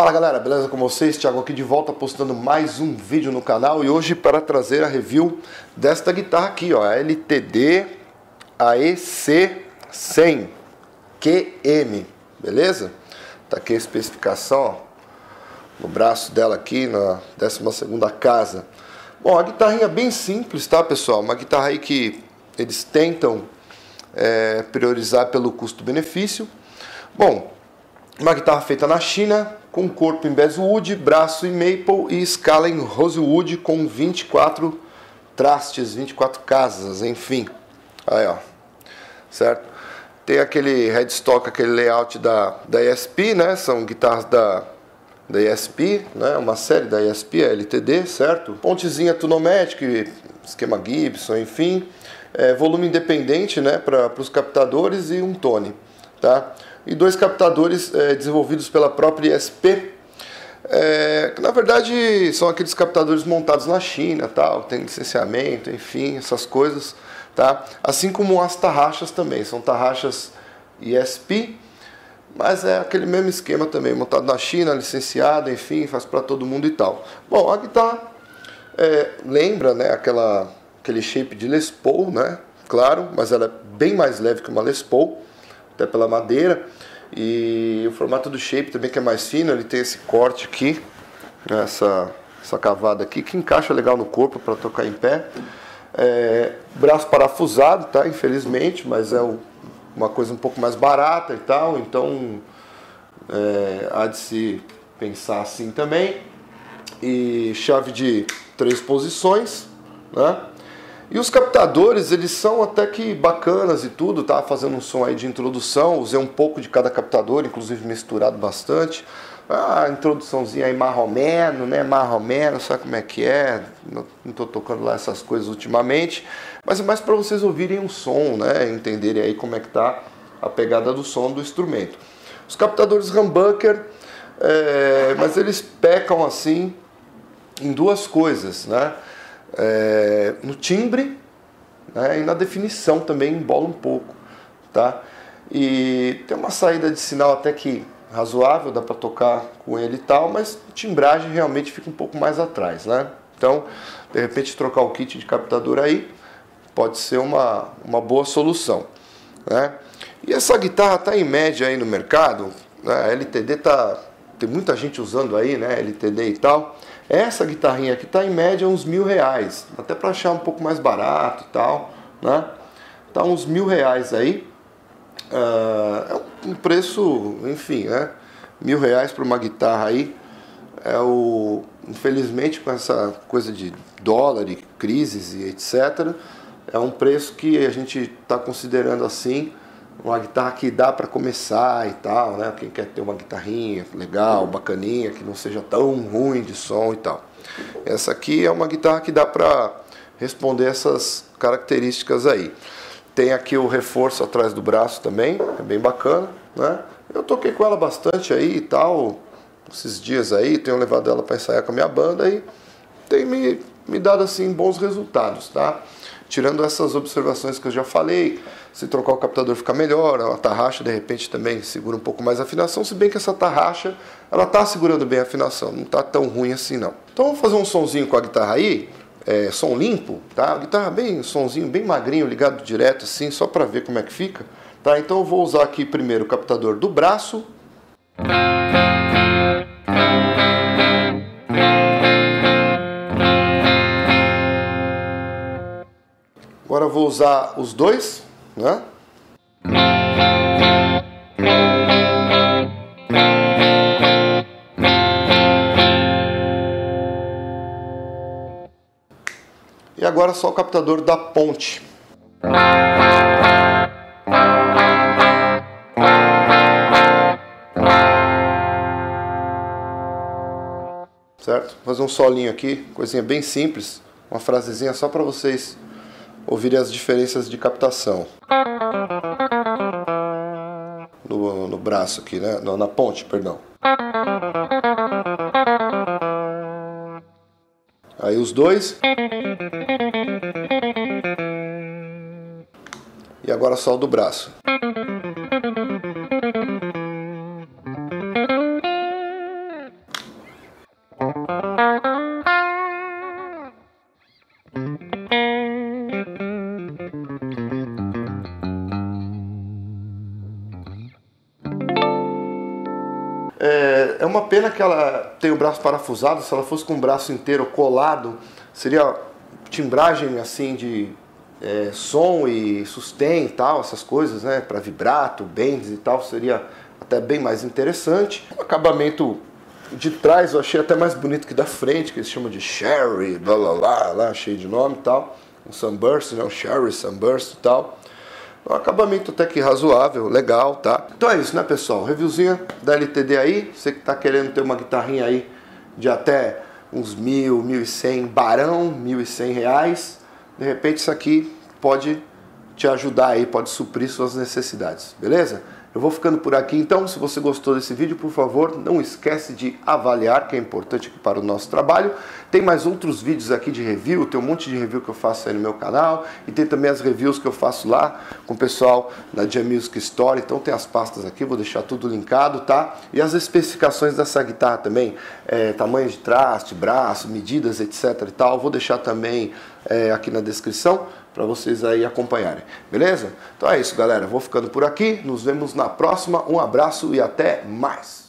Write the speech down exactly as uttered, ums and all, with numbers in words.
Fala galera, beleza com vocês? Thiago aqui de volta postando mais um vídeo no canal e hoje para trazer a review desta guitarra aqui, ó, a L T D A E C cem Q M, beleza? Tá aqui a especificação, ó, no braço dela aqui, na décima segunda casa. Bom, a guitarrinha é bem simples, tá pessoal? Uma guitarra aí que eles tentam é, priorizar pelo custo-benefício. Bom, uma guitarra feita na China, com corpo em basswood, braço em maple e escala em rosewood com vinte e quatro trastes, vinte e quatro casas, enfim. Aí, ó, certo? Tem aquele headstock, aquele layout da, da E S P, né? São guitarras da, da E S P, né? Uma série da E S P, a L T D, certo? Pontezinha Tunomatic, esquema Gibson, enfim. É, volume independente, né? Para os captadores e um tone, tá? E dois captadores é, desenvolvidos pela própria E S P, é, que na verdade são aqueles captadores montados na China, tal, tem licenciamento, enfim, essas coisas, tá? Assim como as tarraxas também, são tarraxas E S P, mas é aquele mesmo esquema também, montado na China, licenciado, enfim, faz para todo mundo e tal. Bom, a guitarra é, lembra, né, aquela, aquele shape de Les Paul, né, claro, mas ela é bem mais leve que uma Les Paul, até pela madeira, e o formato do shape também, que é mais fino, ele tem esse corte aqui, essa, essa cavada aqui, que encaixa legal no corpo para tocar em pé. É, braço parafusado, tá? Infelizmente, mas é uma coisa um pouco mais barata e tal, então é, há de se pensar assim também. E chave de três posições, né? E os captadores, eles são até que bacanas e tudo, tá? Fazendo um som aí de introdução, usei um pouco de cada captador, inclusive misturado bastante. Ah, introduçãozinha aí marromeno, né? Marromeno, sabe como é que é? Não, não tô tocando lá essas coisas ultimamente, mas é mais para vocês ouvirem o som, né? Entenderem aí como é que tá a pegada do som do instrumento. Os captadores humbucker, é, mas eles pecam assim em duas coisas, né? É, no timbre, né, e na definição também embola um pouco, tá? E tem uma saída de sinal até que razoável, dá para tocar com ele e tal, mas a timbragem realmente fica um pouco mais atrás, né? Então, de repente trocar o kit de captador aí pode ser uma, uma boa solução, né? E essa guitarra tá em média aí no mercado, né? A L T D tá, tem muita gente usando aí, né? L T D e tal. Essa guitarrinha aqui está em média uns mil reais, até para achar um pouco mais barato e tal, né? Tá uns mil reais aí, uh, é um preço, enfim, né? Mil reais para uma guitarra aí, é o, infelizmente com essa coisa de dólar e crises e etcétera, é um preço que a gente está considerando assim, uma guitarra que dá para começar e tal, né? Quem quer ter uma guitarrinha legal, bacaninha, que não seja tão ruim de som e tal. Essa aqui é uma guitarra que dá para responder essas características aí. Tem aqui o reforço atrás do braço também, é bem bacana, né? Eu toquei com ela bastante aí e tal, esses dias aí, tenho levado ela para ensaiar com a minha banda e tem me, me dado assim bons resultados, tá? Tirando essas observações que eu já falei, se trocar o captador fica melhor, a tarraxa de repente também segura um pouco mais a afinação, se bem que essa tarraxa, ela tá segurando bem a afinação, não tá tão ruim assim não. Então vamos fazer um sonzinho com a guitarra aí, é, som limpo, tá? A guitarra bem, um sonzinho bem magrinho, ligado direto assim, só para ver como é que fica, tá? Então eu vou usar aqui primeiro o captador do braço. Agora eu vou usar os dois, né? E agora só o captador da ponte. Certo? Vou fazer um solinho aqui, coisinha bem simples, uma frasezinha só para vocês ouvirem as diferenças de captação no, no braço aqui, né? No, na ponte, perdão. Aí os dois. E agora só o do braço. uma pena que ela tem o braço parafusado. Se ela fosse com o braço inteiro colado, seria timbragem assim de é, som e sustain e tal, essas coisas, né? Para vibrato, bends e tal, seria até bem mais interessante. O acabamento de trás eu achei até mais bonito que da frente, que eles chamam de Sherry, blá blá blá, lá, cheio de nome e tal. Um Sunburst, né? Um Sherry Sunburst e tal. Um acabamento até que razoável, legal, tá? Então é isso, né, pessoal? Reviewzinha da L T D aí. Você que tá querendo ter uma guitarrinha aí de até uns mil, mil e cem barão, mil e cem reais. De repente isso aqui pode te ajudar aí, pode suprir suas necessidades, beleza? Eu vou ficando por aqui, então, se você gostou desse vídeo, por favor, não esquece de avaliar, que é importante aqui para o nosso trabalho. Tem mais outros vídeos aqui de review, tem um monte de review que eu faço aí no meu canal, e tem também as reviews que eu faço lá com o pessoal da Jam Music Store, então tem as pastas aqui, vou deixar tudo linkado, tá? E as especificações dessa guitarra também, é, tamanho de traste, braço, medidas, etc e tal, vou deixar também é, aqui na descrição, para vocês aí acompanharem, beleza? Então é isso, galera, vou ficando por aqui, nos vemos na próxima, um abraço e até mais!